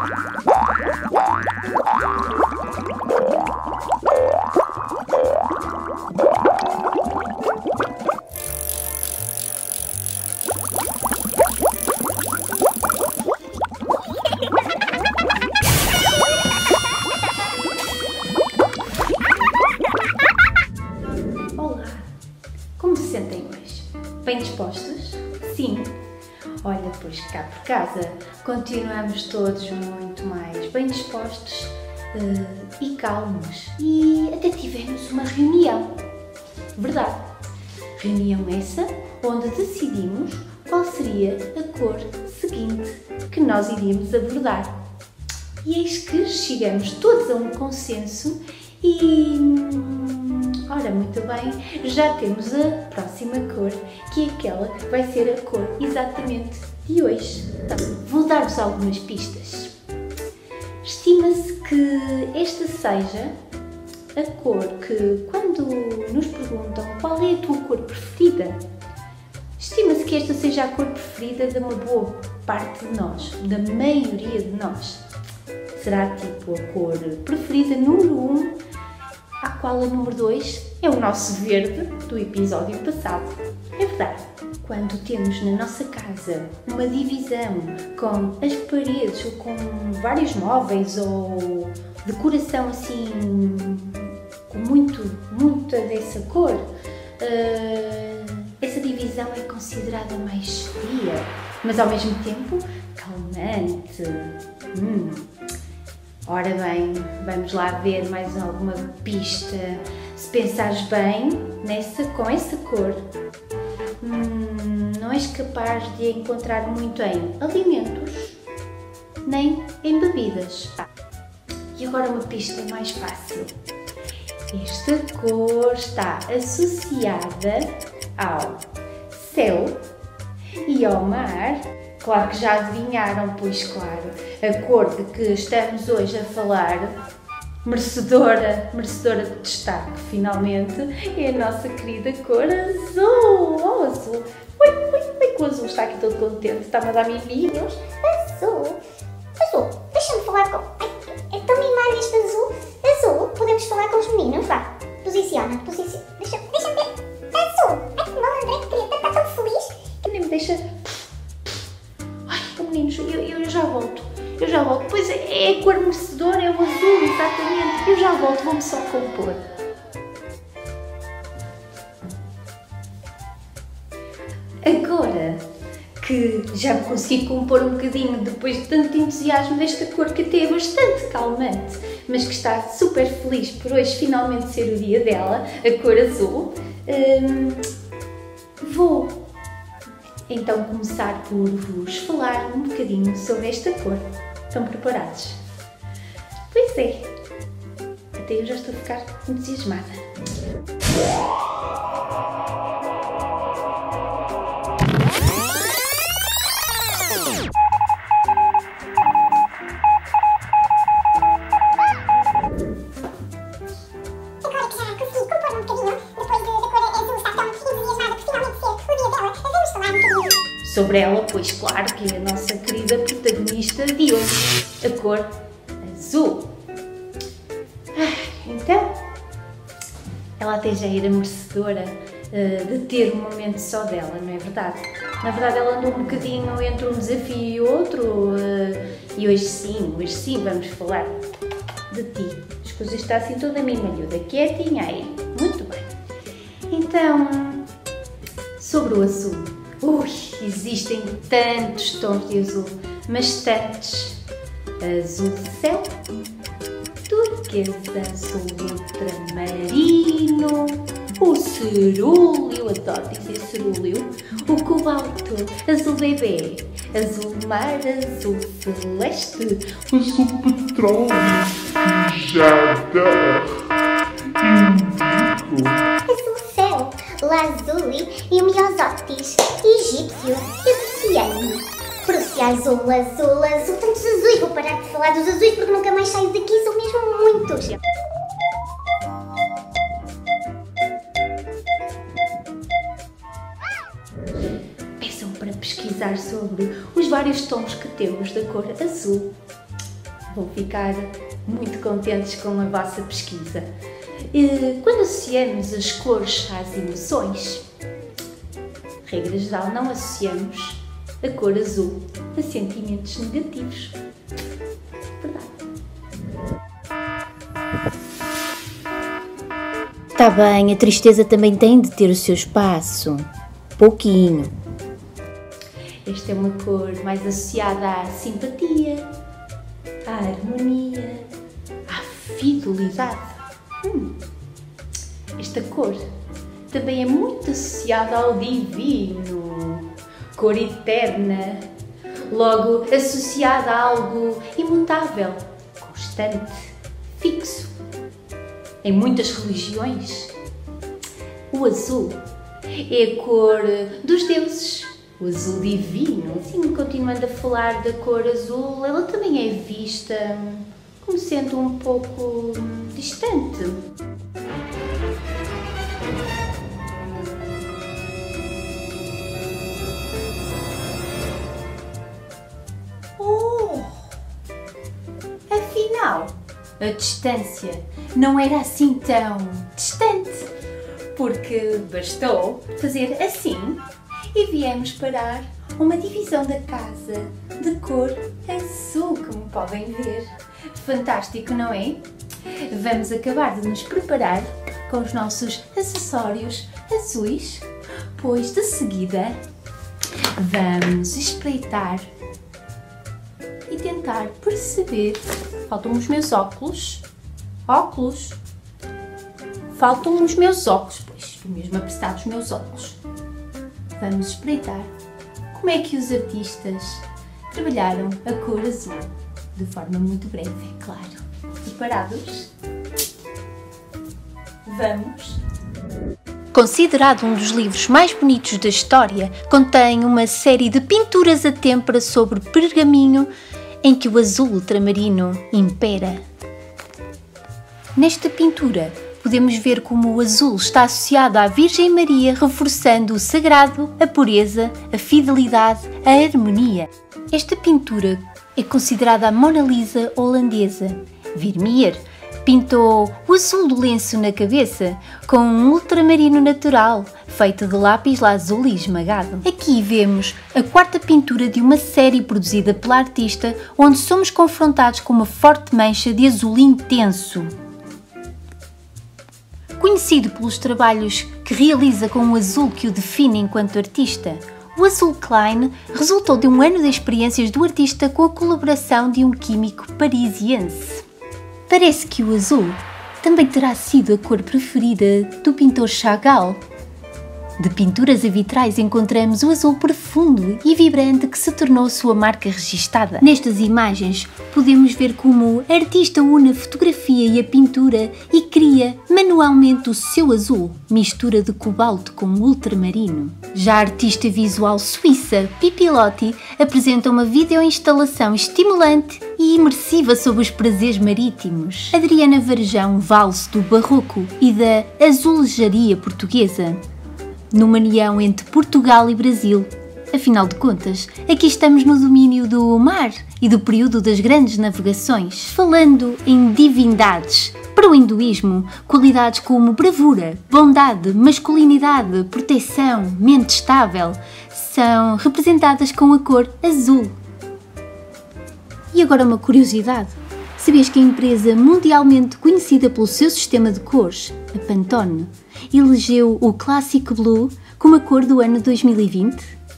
Olá! Como se sentem hoje? Bem dispostos? Sim! Olha, pois cá por casa continuamos todos muito mais bem dispostos e calmos. E até tivemos uma reunião. Verdade! Reunião essa onde decidimos qual seria a cor seguinte que nós iríamos abordar. E eis que chegamos todos a um consenso e... ora, muito bem, já temos a próxima cor, que é aquela que vai ser a cor exatamente de hoje. Então, vou dar-vos algumas pistas. Estima-se que esta seja a cor que, quando nos perguntam qual é a tua cor preferida, estima-se que esta seja a cor preferida de uma boa parte de nós, da maioria de nós. Será tipo a cor preferida número 1, à qual a número 2 é o nosso verde do episódio passado. É verdade, quando temos na nossa casa uma divisão com as paredes ou com vários móveis ou decoração assim com muita dessa cor, essa divisão é considerada mais fria, mas ao mesmo tempo calmante. Ora bem, vamos lá ver mais alguma pista. Se pensares bem com essa cor, não és capaz de a encontrar muito em alimentos, nem em bebidas. E agora uma pista mais fácil. Esta cor está associada ao céu e ao mar. Claro que já adivinharam, pois claro, a cor de que estamos hoje a falar, merecedora de destaque, finalmente, é a nossa querida cor azul. Oh, azul! Ui, que o azul está aqui todo contente, está-me a dar miminhos. Azul, deixa-me falar com... Ai, é tão mimado este azul. Azul, podemos falar com os meninos, vá. Posiciona. Deixa-me ver. Azul, ai que mal, André, que queria estar tão feliz. Nem me deixa... Meninos, eu já volto, pois é a cor merecedora, é o azul, exatamente, eu já volto, vou-me só compor. Agora que já me consigo compor um bocadinho depois de tanto entusiasmo desta cor que até é bastante calmante, mas que está super feliz por hoje finalmente ser o dia dela, a cor azul, vou então começar por vos falar um bocadinho sobre esta cor. Estão preparados? Pois é, até eu já estou a ficar entusiasmada. Agora que já consegui compor um bocadinho, depois da cor azul estar tão entusiasmada por finalmente ser o dia dela, vamos falar um bocadinho sobre ela, pois claro que é a nossa querida protagonista de hoje, a cor azul. Então, ela até já era merecedora de ter um momento só dela, não é verdade? Na verdade ela andou um bocadinho entre um desafio e outro e hoje sim vamos falar de ti. As coisas estão assim toda mimolhuda, quietinha aí. Muito bem. Então, sobre o azul. Existem tantos tons de azul, mas tantos. Azul céu, turquesa, azul ultramarino, o cerúleo, adoro dizer cerúleo, o cobalto, azul bebê, azul mar, azul celeste, azul petróleo, jada, índigo, azul céu, lazuli e o miosotis, egípcio e prussiano. Prússia azul, tantos azuis, vou parar de falar dos azuis porque nunca mais saio daqui, são mesmo muitos. Peçam para pesquisar sobre os vários tons que temos da cor azul. Vou ficar muito contentes com a vossa pesquisa. Quando associamos as cores às emoções, regra geral, não associamos a cor azul a sentimentos negativos. Verdade. Tá bem, a tristeza também tem de ter o seu espaço. Pouquinho. Esta é uma cor mais associada à simpatia, à harmonia, à fidelidade. Esta cor também é muito associada ao divino, cor eterna, logo associada a algo imutável, constante, fixo. Em muitas religiões, o azul é a cor dos deuses, o azul divino. Assim, continuando a falar da cor azul, ela também é vista como sendo um pouco distante. Afinal, a distância não era assim tão distante, porque bastou fazer assim e viemos parar uma divisão da casa de cor azul, como podem ver. Fantástico, não é? Vamos acabar de nos preparar com os nossos acessórios azuis, pois de seguida vamos espreitar e tentar perceber. Faltam os meus óculos. Faltam os meus óculos, pois estou mesmo a precisar dos meus óculos. Vamos espreitar como é que os artistas trabalharam a cor azul, de forma muito breve, é claro. Preparados? Vamos! Considerado um dos livros mais bonitos da história, contém uma série de pinturas a têmpera sobre pergaminho em que o azul ultramarino impera. Nesta pintura, podemos ver como o azul está associado à Virgem Maria, reforçando o sagrado, a pureza, a fidelidade, a harmonia. Esta pintura é considerada a Mona Lisa holandesa. Vermeer pintou o azul do lenço na cabeça com um ultramarino natural, feito de lápis lazuli esmagado. Aqui vemos a quarta pintura de uma série produzida pela artista, onde somos confrontados com uma forte mancha de azul intenso. Conhecido pelos trabalhos que realiza com o azul que o define enquanto artista, o azul Klein resultou de um ano de experiências do artista com a colaboração de um químico parisiense. Parece que o azul também terá sido a cor preferida do pintor Chagall. De pinturas a vitrais encontramos o azul profundo e vibrante que se tornou sua marca registada. Nestas imagens podemos ver como o artista une a fotografia e a pintura e cria manualmente o seu azul, mistura de cobalto com ultramarino. Já a artista visual suíça Pippi Lotti apresenta uma videoinstalação estimulante e imersiva sobre os prazeres marítimos. Adriana Varejão valse do barroco e da azulejaria portuguesa, numa união entre Portugal e Brasil. Afinal de contas, aqui estamos no domínio do mar e do período das grandes navegações. Falando em divindades, para o hinduísmo, qualidades como bravura, bondade, masculinidade, proteção, mente estável são representadas com a cor azul. E agora uma curiosidade. Sabias que a empresa mundialmente conhecida pelo seu sistema de cores, a Pantone, elegeu o Classic Blue como a cor do ano 2020?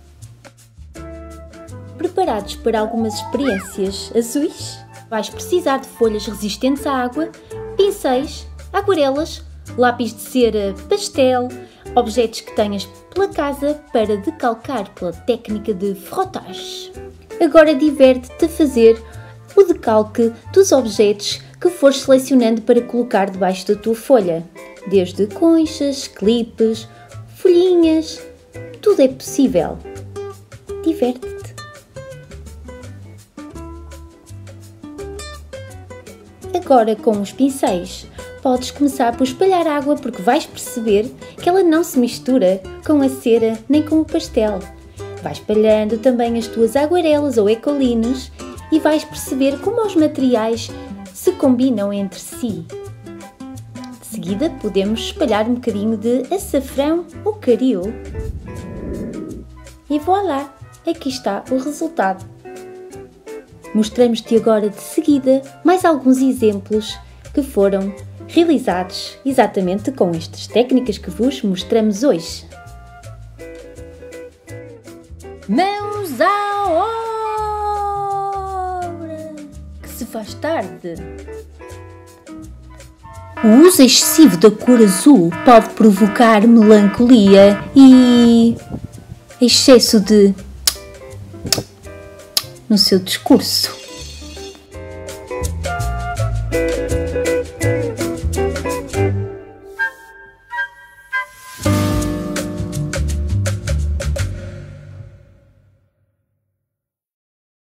Preparados para algumas experiências azuis? Vais precisar de folhas resistentes à água, pincéis, aguarelas, lápis de cera pastel, objetos que tenhas pela casa para decalcar pela técnica de frottage. Agora diverte-te a fazer o decalque dos objetos que fores selecionando para colocar debaixo da tua folha. Desde conchas, clipes, folhinhas, tudo é possível. Diverte-te. Agora com os pincéis, podes começar por espalhar água porque vais perceber que ela não se mistura com a cera nem com o pastel. Vais espalhando também as tuas aguarelas ou ecolinos e vais perceber como os materiais se combinam entre si. De seguida podemos espalhar um bocadinho de açafrão ou caril. E voilá, aqui está o resultado. Mostramos-te agora de seguida mais alguns exemplos que foram realizados exatamente com estas técnicas que vos mostramos hoje. Mãos à obra, que se faz tarde. O uso excessivo da cor azul pode provocar melancolia e excesso de no seu discurso.